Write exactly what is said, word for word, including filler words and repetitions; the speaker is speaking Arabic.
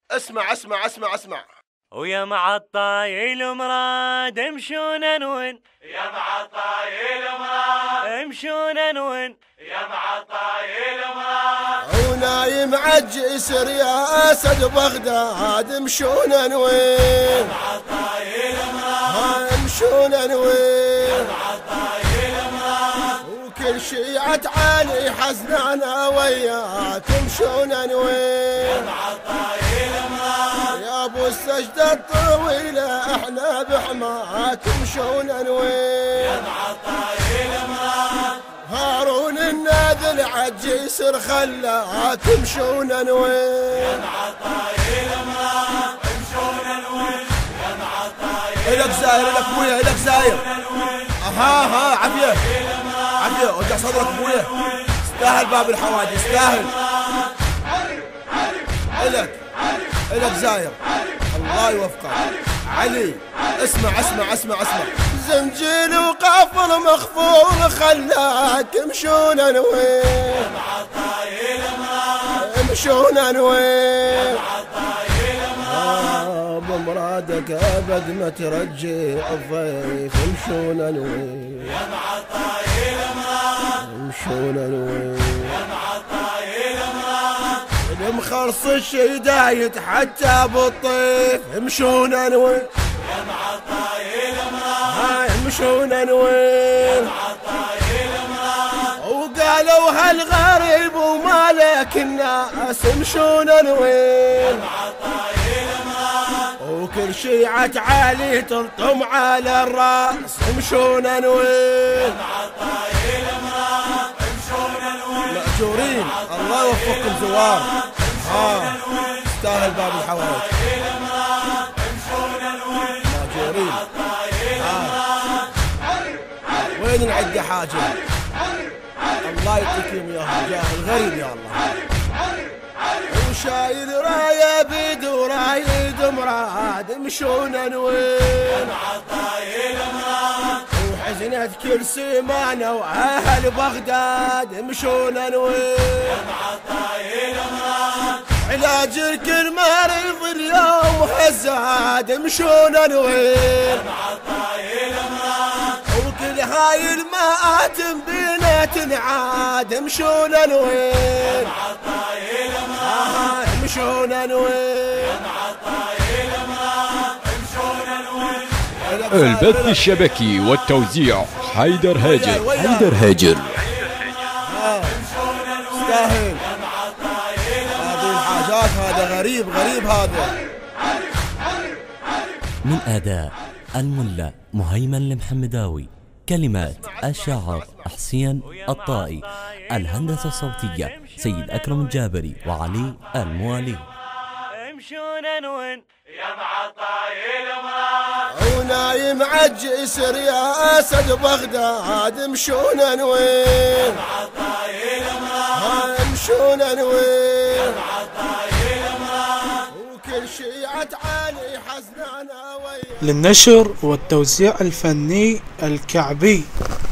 اسمع اسمع اسمع اسمع. ويا معطايل مراد امشون انون، يا معطايل مراد امشون انون، يا معطايل مراد ونايم عالجسر يا اسد بغداد امشون انوين، معطايل مراد امشون انوين، معطايل مراد وكل شيعة علي حزنانا وياه تمشون انوين، معطايل مراد يا ابو السجدة الطويلة احنا بحما تمشون انوين، معطايل مراد هارون الناذل عالجسر خلاه تمشون انوين، معطايل مراد امشون انوين، يا معطايل الك زاير الك ابويا الك زاير. ها ها عافية عافية وجع صدرك ابويا، استاهل باب الحوادث استاهل. الك الك زاير الله يوفقك علي. اسمع اسمع اسمع اسمع. زنجيل وقافل مخفول خلاك تمشون انوين، معطايل مراد امشون انوين، معطايل مراد بمرادك ابد ما ترجع الضيف امشون انوين، يا معطايل مراد امشون انوين، يا معطايل مراد المخلص الشدايد حتى بالطيف امشون انوين، يا معطايل مراد هاي امشون انوين، معطايل مراد وقالوا هالغريب ومالك الناس امشون انوين، معطايل مراد وكل شيعة علي تلطم على الراس امشون انوين، معطايل مراد امشون انوين، مأجورين الله يوفقكم زوار. ها استاهل باب الحوائج امشون انوين، مأجورين. معطايل ها وين العدة حاجة؟ الله يعطيكم اياها جاه الغريب يا الله. وشايل رايه بيد ورايد مراد امشون انوين، معطايل مراد وحزنت كل سمانة واهل بغداد امشون انوين، معطايل مراد علاج الكل مريض اليوم هزاد امشون انوين، معطايل مراد وكل هاي المآتم بينا تنعاد امشون انوين، معطايل مراد آه امشون انوين. معطايل مراد امشون انوين، البث الشبكي والتوزيع حيدر هاجر. حيدر هاجر. استاهل هذه الحاجات. هذا غريب غريب هذا. من أداء الملا مهيمن المحمداوي، كلمات الشاعر حسين الطائي، الهندسة الصوتية سيد أكرم الجابري وعلي الموالي. امشون انون، يا معطايل مراد ونايم عالجسر يا اسد بغداد امشون انوين، معطايل مراد امشون انوين، معطايل مراد وكل شيعة علي حزنانا وياه. للنشر والتوزيع الفني الكعبي.